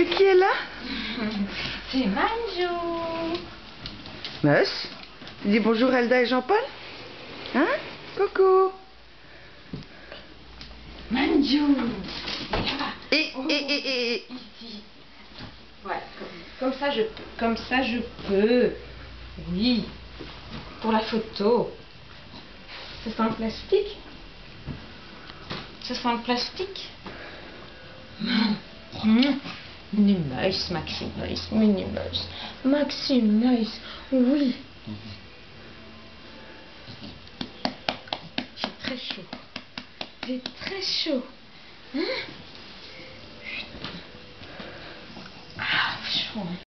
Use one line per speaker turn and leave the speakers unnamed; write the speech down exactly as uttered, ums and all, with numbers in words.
C'est qui est là?
C'est Manjo.
Meus, tu dis bonjour Elda et Jean-Paul? Hein? Coucou.
Manjo.
Et, et, et, et.
Ici. Voilà, comme, comme ça je peux. Comme ça je peux. Oui. Pour la photo. Ça sent le plastique? Ça sent le plastique? Non. Mmh. Minimeuse, Maximeuse, Minimeuse, Maximeuse, oui. J'ai très chaud. J'ai très chaud. Hein? Ah, chaud.